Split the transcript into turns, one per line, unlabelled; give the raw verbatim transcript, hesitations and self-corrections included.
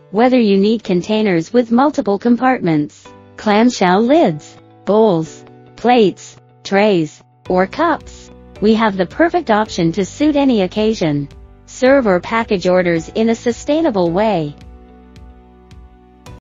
Whether you need containers with multiple compartments, clamshell lids, bowls, plates, trays, or cups, we have the perfect option to suit any occasion. Serve or package orders in a sustainable way.